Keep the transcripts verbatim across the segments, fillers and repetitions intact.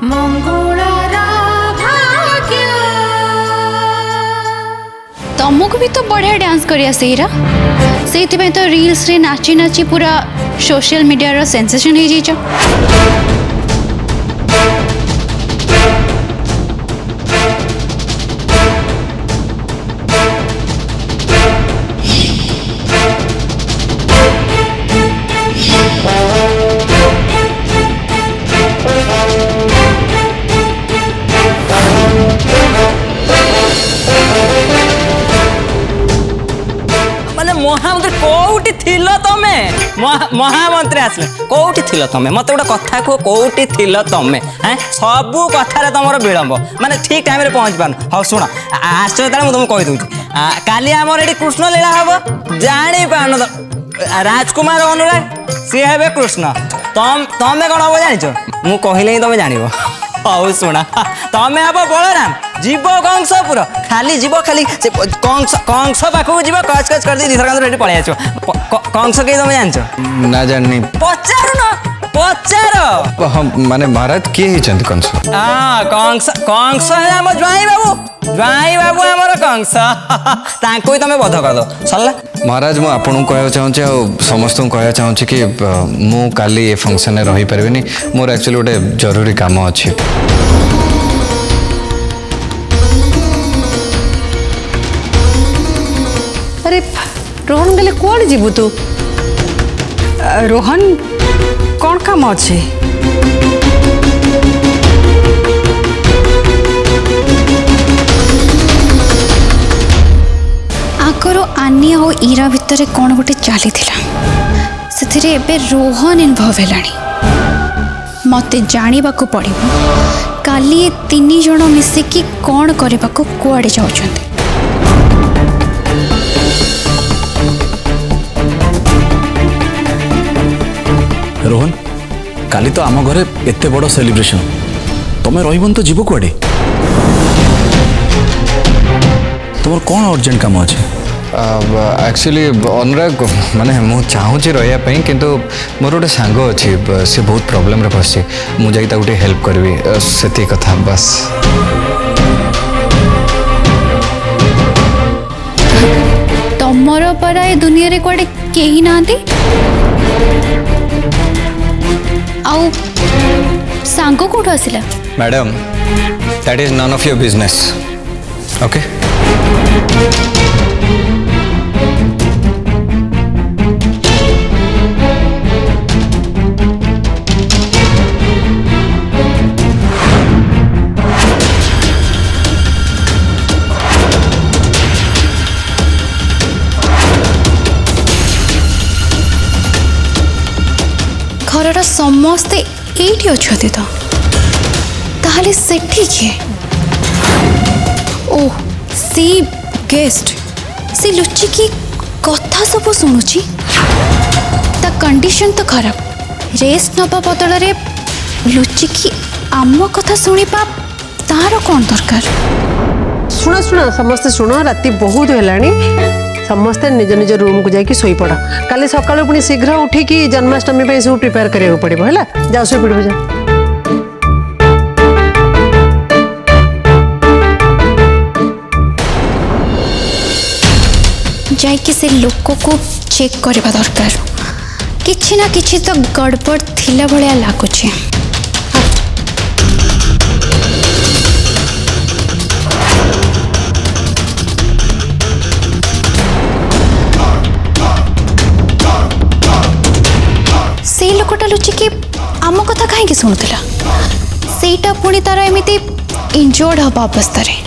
तुमको भी तो बढ़िया डांस करिया सेरा से तो रील्स रे नाची नाची पूरा सोशल मीडिया रो सेंसेशन हो जाइछ। महामंत्री कौटी थिल तमे महामंत्री आसले कौटी थिल तमे मत गोटे कथा कह कौटी थिल तमे हैं सबू कथार तुम विलंब माने ठीक टाइम पहुँच पार। हाँ शुण आस तुमको कही दूँ काली आम ये कृष्ण लीला हम जानी पान राजकुमार अनुराग सी हे कृष्ण तम तमें कौन हम जान मु कहले तुम जान। हौ शुणा तमें हम बलराम जीव कंसपुर खाली जीव खाली कंस कंस पाखक जीव कच कच कर दीथर पलि आस कंस कहीं तुम जान ना जानी पचार न पचार माने महाराज किए कंस हाँ कंस कंस आम ज्वाई बाबू ज्वाई बाबू आमर कंस तांको ही तुम बध कर दो सरला। महाराज मु आपन को कहया चाहूचे आ समस्त को कहया चाहूचे कि मु काली ए फंक्शन रे रही परबेनी मोर एक्चुअली गोटे जरूरी काम अछि। अरे रोहन गले कौन जीवु तू रोहन कौन काम अच्छे आगर आनी और ईरा भितर कौन गोटे चली से रोहन इनभल्व है मत जाना पड़ो काली तीन जन मिसिकी कौन करने को कुआड़े जाऊँ। रोहन काली तो आम घरे एते बड़ सेलिब्रेशन तुम्हें रहीबन तो जीव कुआडे तुम कौन अर्जेंट काम अच्छे एक्चुअली अनुराग माने मु चाहूँगी रही किंतु मोर गोटे सांग अच्छी सी बहुत प्रॉब्लम रे फसी मुझे गोटे हेल्प करी से कथा बस। तमर परा ए दुनिया रे कोडे केही नांती आउ सांगो कोठो आसिला madam that is none of your business okay. घर समस्ते एठी अच्छे तो ताहले से ठीक है ओह सी गेस्ट से लुचि की कथा सब शुणुची ता कंडीशन तो खराब रेस्ट नबा बदल रे लुचि की आम कथा शुणी पा तार कौन दरकार। शुण शुण समस्ते शुण राति बहुत है समस्ते निज निज रूम को जाकि शोई पड़ काली सकाळु पुणी शीघ्र उठिकी जन्माष्टमी पे सब प्रिपेयर करिया पड़ो है जाओ शोई पड़ो जा जाइए से लोक को चेक करवा दरकार किछि ना किछि तो गड़बड़ थिला भलिया लागुचे। से लोकटा लुचिकी आम कथा कहीं शुणुला सेटा पुणी तार एमती इंजोर्ड हवा अवस्था रे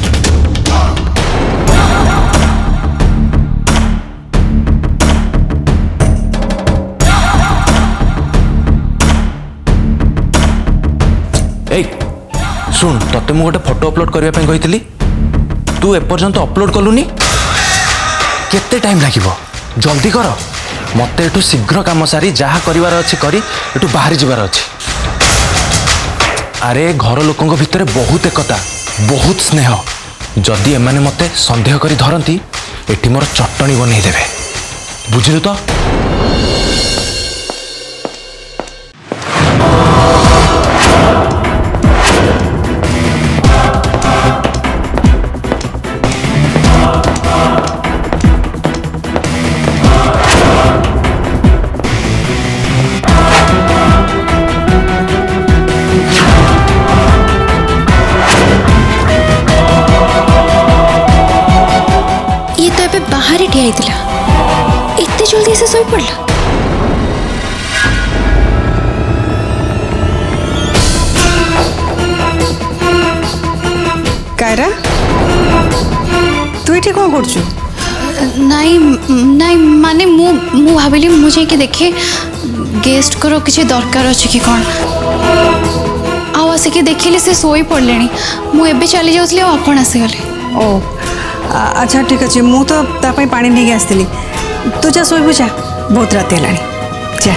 शुण तते मु गोटे फोटो अपलोड करने कही तू एपर्यंत अपलोड कलुनी केते टाइम लगिबो जल्दी कर मत एटू शीघ्र काम सारी जहाँ करार अच्छे करी एटू बाहरी जबार अच्छे। अरे घर लोकों भितर बहुत एकता बहुत स्नेह जदि एमाने मते संदेह करी धरती एटी मोर चटणी बनई देबे बुझिलु तो। कायरा तू ये कौन कर नाई नाई माने मु मु भाविली मु जाके देखे गेस्ट करो किसी दरकार अच्छे कि कौन आउ आसिक देखिले से सोई पड़े मु एबे चली जाऊली आपन आसीगले ओ अच्छा ठीक अच्छे मु तो तापाई पानी नहीं आसती तू जा सोई जा बहुत रात है जा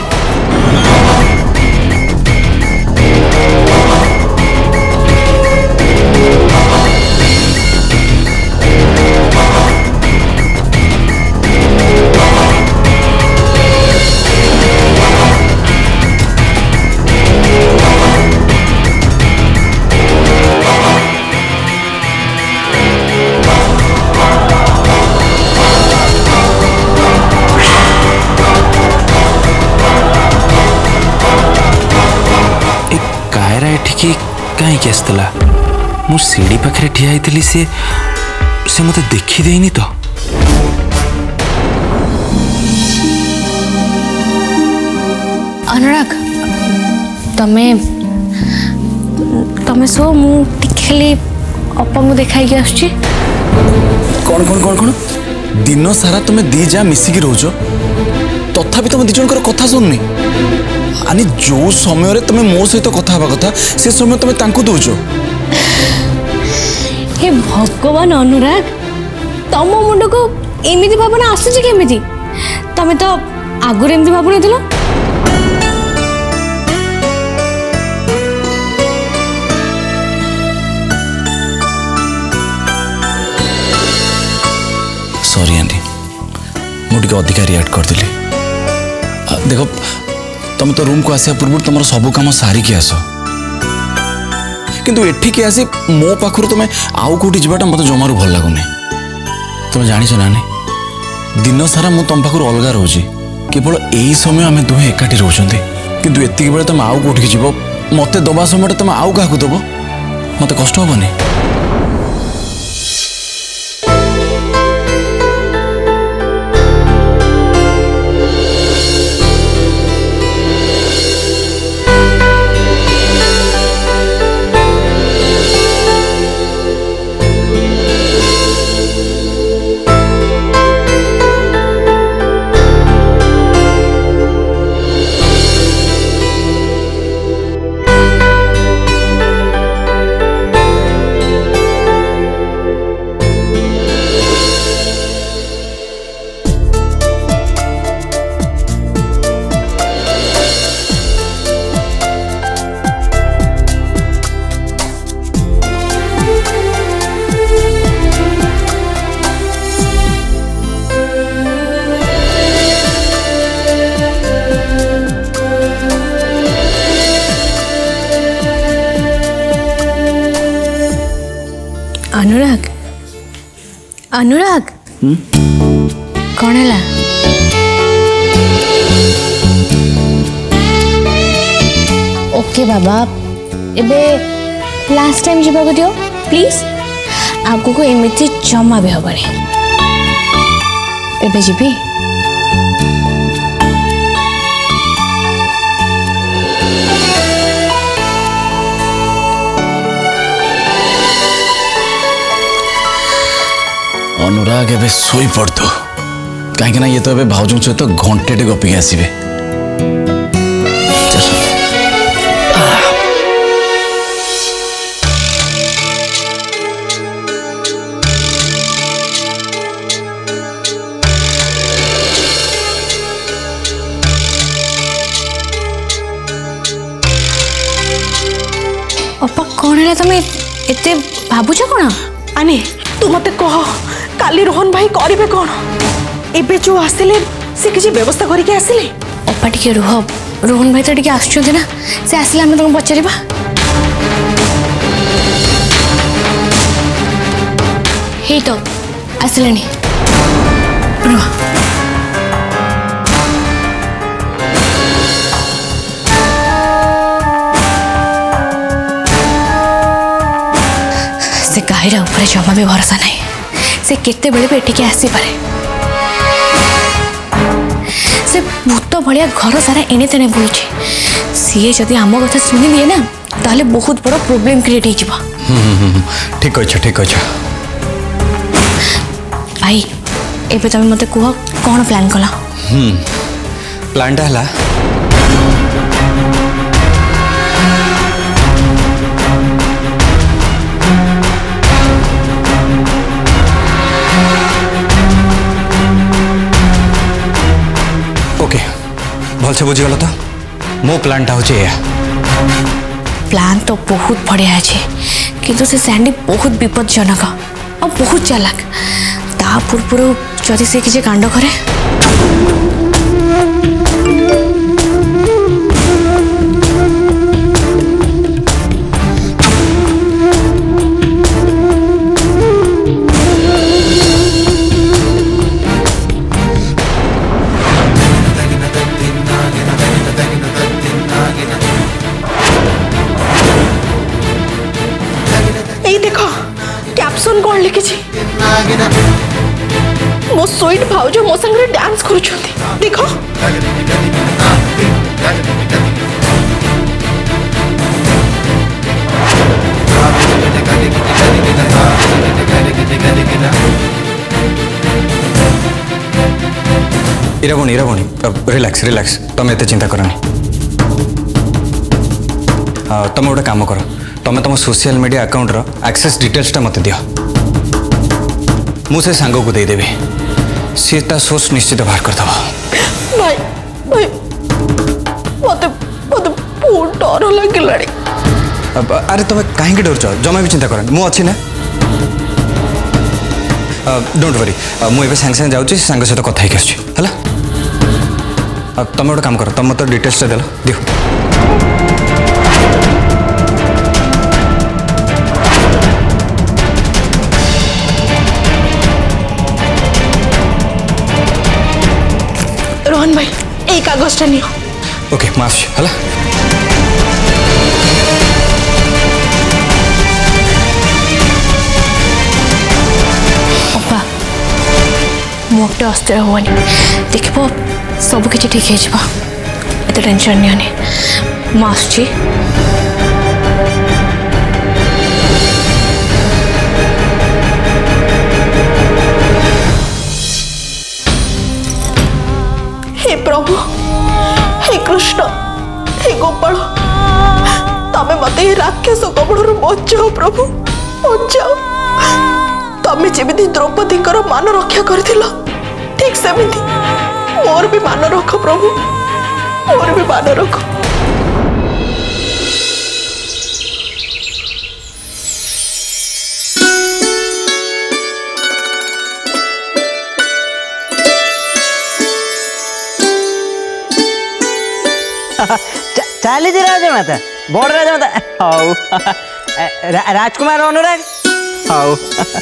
कहीं आसला मु सीढ़ी पाखे ठिया होती से से मत देखीदेनी तो अनुराग तमे तमे सो मु खाली अपा मु देखाई आसुची कौन कौन कौन कौन दिन सारा तुम दी जा मिसिकी रोज तथापि तुम दी जनकर कथा सुननी आनी जो समय तुम मो सहित कथा हवा कथा से समय तुम तांको दौच हे भगवान अनुराग तम मुंड को एमती भावना आसूची केमी तमें तो आगुरी एमती भावुन दिल सॉरी आंटी मुझे अधिका रिएक्ट करदेली देख तुम तो रूम को आसा पूर्व तुम सब कम सारिकी आस किंतु एठिकी आसी मो पाखर तुम आउ कौटी जाटा मत जमार भल लगुनि तुम जाच नानी दिन सारा मु तुम पाखर अलग रोचे केवल यही समय आम दुहे एकाठी रोचते किंतु एतिक बेले तुम आउ कौटी जीव मत दबा समय तुम आउ क्या दब मत कष्ट हेनी अनुराग अनुराग कौन है ओके बाबा एबे लास्ट टाइम जीवा को दियो प्लीज आगो को एमती जमा भी हबनी एबे जीबी अनुराग एबे सोई पड़तो कहीं ये तो भाउजों सहित घंटे टे गपिक आसबे अपा कौन है तुम एते भाबुछ कौन आने तू मत कह काली रोहन भाई करिवे कौन एबे जो आसिले से किसी व्यवस्था करके आसिले अपा टिके रुह रोहन भाई तो टिके आसुछन्ते ना से आसिले हम तुमको पचारिबा हे तो आसिलेनी रुह से काहिरा ऊपर जमा भी भरोसा नहीं से केते बेले भी एठिके आसी पारे से भूत भाया घर सारा एणे तेणे बुलुची सी जदि आम कथा शुणी दिए ना ताले बहुत बड़ा प्रॉब्लम क्रिएट हो। ठीक अच्छे ठीक अच्छे भाई एबे तुम मते कह कौन प्लान कला? प्लानटा है ओके भल से बुझीगल तो मो प्लानटा हूँ प्लान तो बहुत बढ़िया है किंतु से सैंडी बहुत विपदजनक और बहुत चालाक ता पूर्व जदि से किसी कांड करे कौन लिखी मो स्वीट भाउज मो संगे डांस करुछंती देखो इरावणी इरावणी रिलैक्स रिलैक्स तुम एत चिंता करनी तुम गोटे काम कर तुम तुम सोशल मीडिया अकाउंट रो एक्सेस डिटेल्स मत दियो मुझे सांग को देदेवी सी ता सोर्स निश्चित बाहर कर दबा। भाई भाई मते मते बहुत डर लगिलाड़ी। अरे तुम कहीं डर जमा भी चिंता कर मु अच्छी ना डोंट वरी मुझे सांगे सांगे जाऊँ सांग सहित कथा है तुम गोटे काम कर तुम मत डिटेल्स देल दियो रोहन भाई एक कागज नियो। ओके माफ है अब्बा मोटे अस्थिर होनी देख सब किसी ठीक है एत टेंशन नहीं मु आसुची हे प्रभु हे कृष्ण हे गोपाल तमें मत राक्षस कबड़ बचाओ प्रभु बचाओ तमें जमी द्रौपदी मान रक्षा कर ठीक सेमती मोर भी मान रख प्रभु मोर भी मान रख। चली राजमाता बड़ राजमाता हौ राजकुमार अनुराग हौ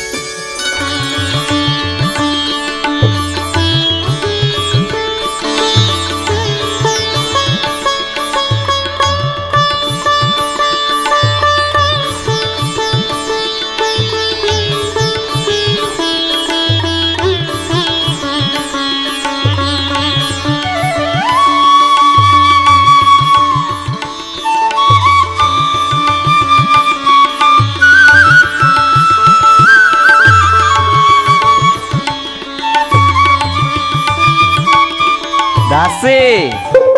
दासी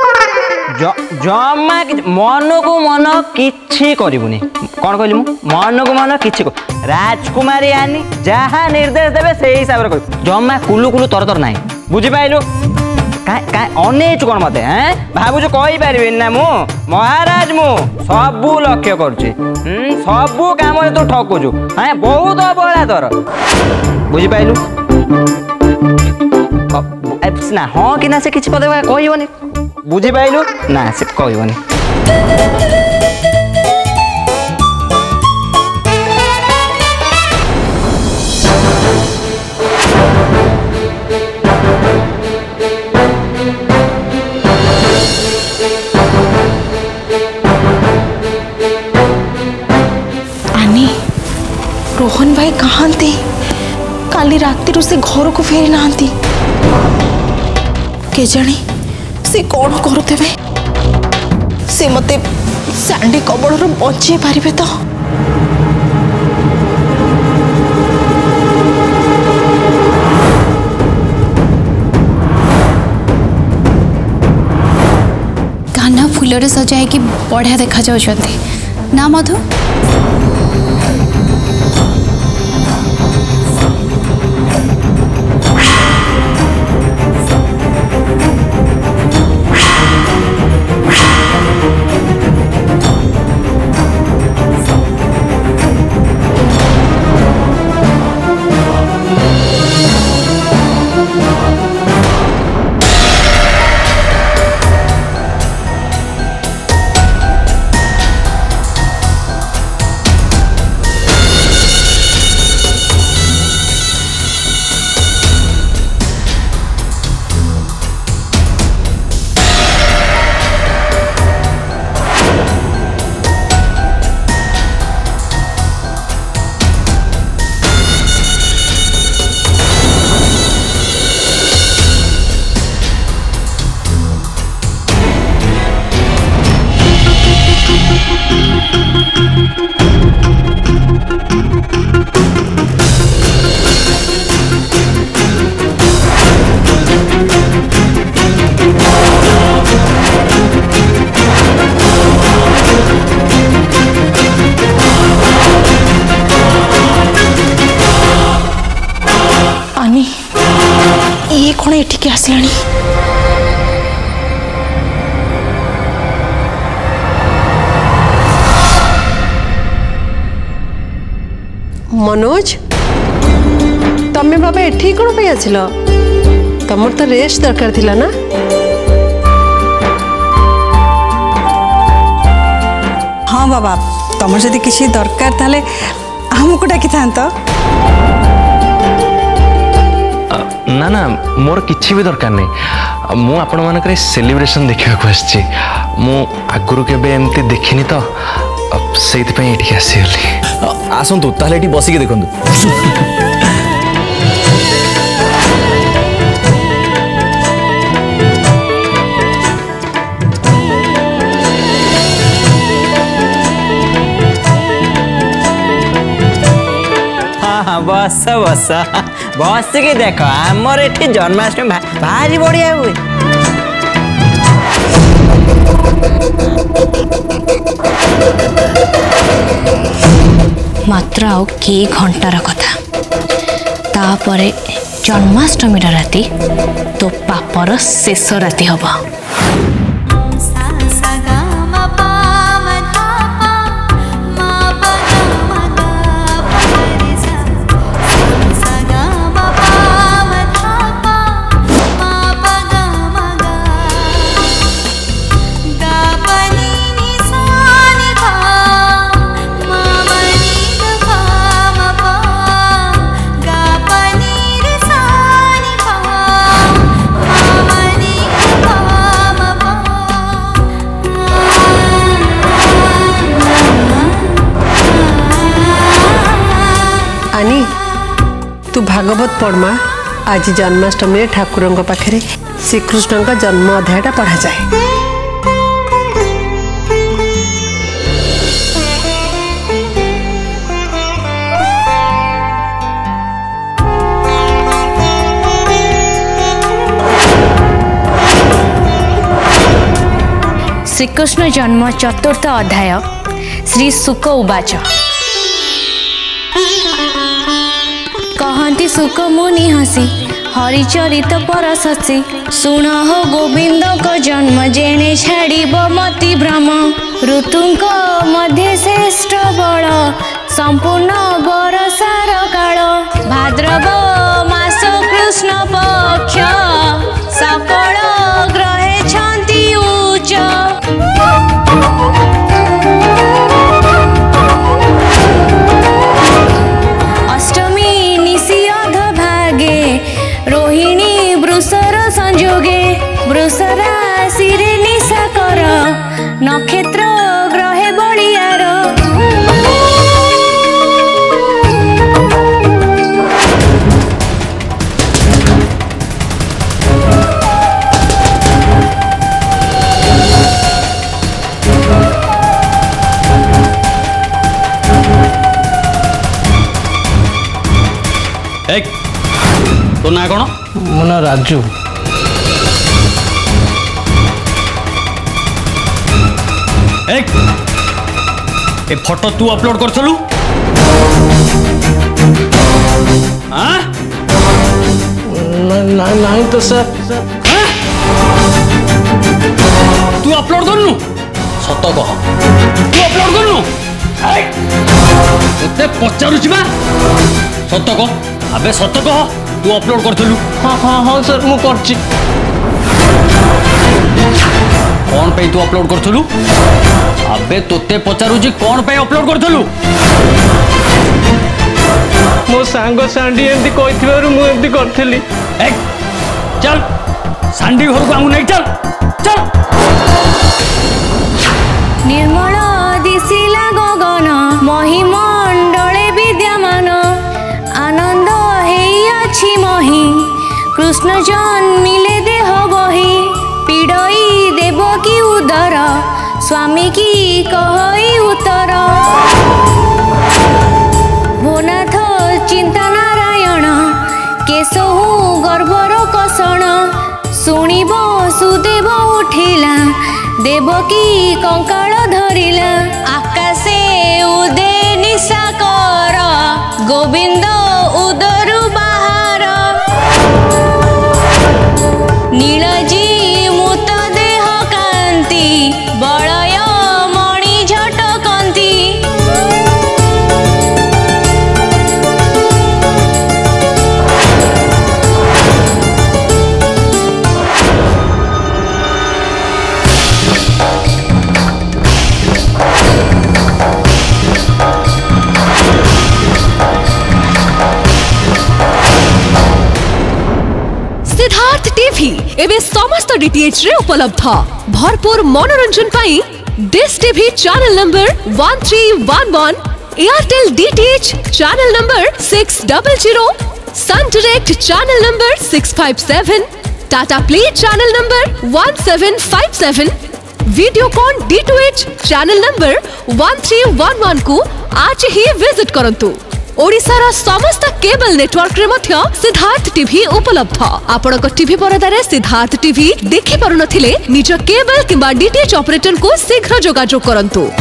जमा मन को मन किछि करिबुनी कौन कहली मु मन को मन किछि राजकुमारी आनी जहाँ निर्देश देवे से हिसाब से जमा कुलु कुलु तर तर ना बुझी पाइलु अनेचु कौन मत हैं भावुच कहीपर ना मु महाराज मु सबू लक्ष्य करुच्ची सबू काम तू ठकुचु हाँ बहुत अवहेला तोर बुझिपाइलु ना हाँ कि ना से किसी पद कहबनी बुझिपाइलु ना से कहबनी आनी रोहन भाई कहाँ थे काली राति से घर को फेरी ना के जानी से कौन करुवे से मते सांडी कबड़ बचे पारे तो कान्हा फूल सजाई कि बढ़िया देखा जाउछंती ना मधु। ये कौन एठिके आसलानी मनोज तमे बाबा एठी कौन पे आसिल तमर तो रेस्ट दरकार थिला ना। हाँ बाबा तुम जदि किसी दरकार ताले हमको डाकी था ना ना मोर किसी भी दरकार नहीं मु आपण मानक सेलिब्रेशन देखा आसछि मु आगुरु केबे एमती देखिनी तो सेति पई एठी आसीगली आसंतु ताले एठी बसिके देखंतु बस बस बस के देख आमर एठी जन्माष्टमी भारी बढ़िया हुए। मात्र आउ के घंटार कथा तापरे जन्माष्टमी राति तो पापर शेष राति हबा। तू भागवत पढ़मा आज जन्माष्टमी ठाकुर पाखे श्रीकृष्ण का जन्म अध्यायटा पढ़ा जाए। श्रीकृष्ण जन्म चतुर्थ अध्याय श्री सुक उवाच कहती सुक मुनि हसी हरिचरित परससी सुन हो गोविंद को जन्म जेने छाड़ब मति भ्रम ऋतुक मध्य श्रेष्ठ बड़ संपूर्ण बरसार काल भाद्रव मास कृष्ण पक्ष सकल ग्रहे छंती उच्च रोहिणी वृषर संजोगे वृष राशि निशा कर नक्षत्र ग्रहे बलियार तो ना कौन? मो ना राजू। ए फोटो तू अपलोड करथलु? हां? ना नहीं तो सर। तू अपलोड करनु? सत कह। तू अपलोड करनु? तते पचारुछि बा? सत कह। अबे सत कह। तू अपलोड करथलु? हाँ हाँ हाँ सर मु करछि। कौन पे तू अपलोड करथलु? अबे तोते पचारुछि कौन पे अपलोड करथलु? मो सांग सांडी एमती कहिथिबारु मु एमती करथली। ए चल सांडी घर को आमु नहीं चल। चल निर्मल दिशिला गगन महिमंडले विद्यमान आनंद हेई अछि मही कृष्ण जन्मिले देह बही पीड़ई देवकी उदर स्वामी की कहई उत्तर भोनाथ चिंता नारायण केशहु गर्भर कषण शुणिब सुदेव उठिला देवकी कंकाल धरिला आकाशे उदे निशाकर गोविंद उदरु बाहर नीलजी मुत देह कांति बलय मणि झटकंती सिद्धार्थ टीवी एवं समस्त डीटीएच रे उपलब्ध भरपूर मनोरंजन पाई dish TV channel number one three one one Airtel DTH channel number six double zero Sun Direct channel number six five seven Tata Play channel number one seven five seven Videocon D two H channel number one three one one को आज ही visit करंतु। ओडिशार समस्त cable network रे मध्य Siddharth TV उपलब्ध आपणक TV परदारे Siddharth TV देखि पारुनथिले निज केबल किंबा डीटीएच ऑपरेटर को शीघ्र जोगाजोग करंतु।